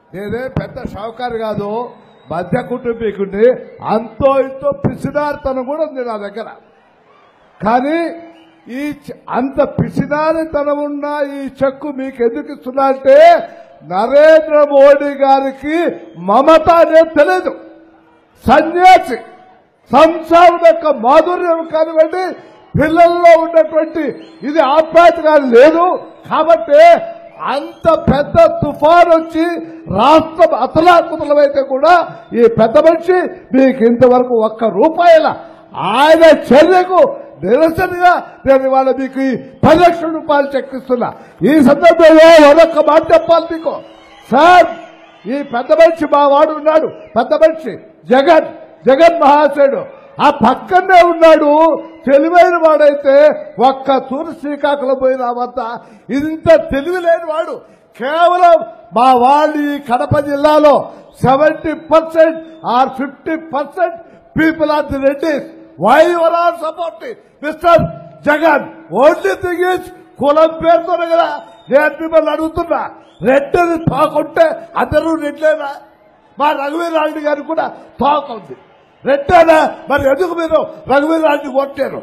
నేనే పెద్ద షావుకారు కాదు, మధ్య కుటుంబీకుడిని. అంతో ఇంతో పిసినారితనం కూడా ఉంది నా దగ్గర. కానీ ఈ అంత పిసినారితనం ఉన్న ఈ చెక్కు మీకు ఎందుకు ఇస్తున్నా అంటే నరేంద్ర మోడీ గారికి మమత అనేది తెలియదు. సన్యాసి సంసారం యొక్క మాధుర్యం కానివ్వండి, పిల్లల్లో ఉన్నటువంటి ఇది ఆప్యాయతగా లేదు. కాబట్టి అంత పెద్ద తుఫాన్ వచ్చి రాష్ట్రం అతలాకుతలమైతే కూడా ఈ పెద్ద మనిషి మీకు ఇంతవరకు ₹1 ఆయన చర్యకు నిరసనగా నేను ఇవాళ మీకు ఈ ₹10 లక్షలు చెక్కిస్తున్నా. ఈ సందర్భంలో మరొక మాట చెప్పాలి మీకు. సార్, ఈ పెద్ద మనిషి మా వాడు ఉన్నాడు, పెద్ద మనిషి జగన్ మహాశయుడు ఆ పక్కనే ఉన్నాడు. తెలివైన వాడైతే ఒక్క తూరు శ్రీకాకుళం పోయిన వద్ద ఇంత తెలివి లేని వాడు. కేవలం మా వాళ్ళు ఈ కడప జిల్లాలో 70% or 50% people are the Reddys. Why your are supporting mister Jagan? Only thing is కులం పేరుతోనే కదా నేను మిమ్మల్ని అడుగుతున్నా. రెడ్డిని తోకుంటే అందరూ రెడ్లేనా? మా రఘువీరారెడ్డి గారికి కూడా తోక ఉంది, రెడ్డేనా? మరి ఎందుకు మీరు రఘువీరారెడ్డి కొట్టారు?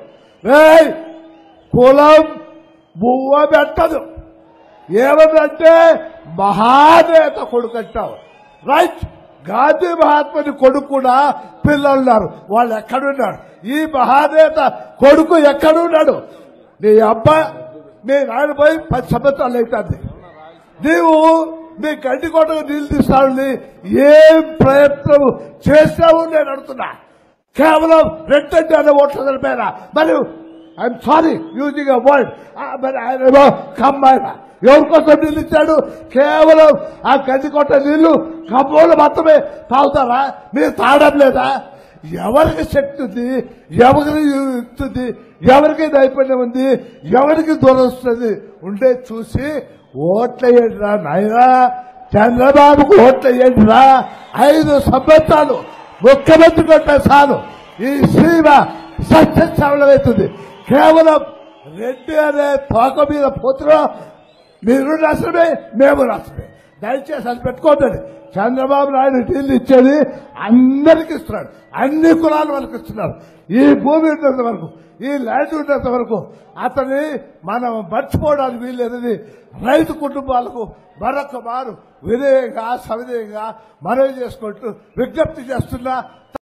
కులం బువ్వ పెట్టదు. ఏమంటే మహానేత కొడుకు అంటావు, రైట్? గాంధీ మహాత్ముని కొడుకు కూడా పిల్లలున్నారు. వాళ్ళు ఎక్కడున్నారు? ఈ మహానేత కొడుకు ఎక్కడున్నాడు? నీ అబ్బా నీ నాయన పోయి 10 సంవత్సరాలు అవుతుంది. నీవు నీ గడ్డి కొట్టకు నీళ్లు తీస్తానని ఏం ప్రయత్నం చేస్తావు నేను అడుగుతున్నా. కేవలం రెడ్డి అనే ఓట్ల నిలిపేనా? మరి I'm sorry using a word, మరి ఆయన కమ్మాయన ఎవరి కోసం నీళ్ళు ఇచ్చాడు? కేవలం ఆ గడ్డి కొట్ట నీళ్లు కమ్మోళ్ళు మాత్రమే తాగుతారా? మీరు తాగడం లేదా? ఎవరికి శక్తి ఉంది, ఎవరికి ఇస్తుంది, ఎవరికి నైపుణ్యం ఉంది, ఎవరికి దూరొస్తుంది ఉండే చూసి ఓట్లేయండిరా నాయనా. చంద్రబాబుకు ఓట్లేయండిరా. 5 సంవత్సరాలు ముఖ్యమంత్రి కొట్టే చాలు ఈ సీమ సత్యశ్రవణమవుతుంది. కేవలం రెడ్డి అనే తోక మీద పోతున్నా మీరు రాష్ట్రమే, మేము రాష్ట్రమే. దయచేసి అది పెట్టుకోండి. చంద్రబాబు నాయుడు ఢిల్లీ ఇచ్చేది అందరికి ఇస్తున్నాడు, అన్ని కులాల వాళ్ళకి ఇస్తున్నారు. ఈ భూమి ఉన్నంత వరకు, ఈ ల్యాండ్ ఉన్నంత వరకు అతని మనం మర్చిపోవడానికి వీల్లేదని రైతు కుటుంబాలకు మరొక మారు వినయంగా సవినయంగా మనవి చేసుకుంటూ విజ్ఞప్తి చేస్తున్నా.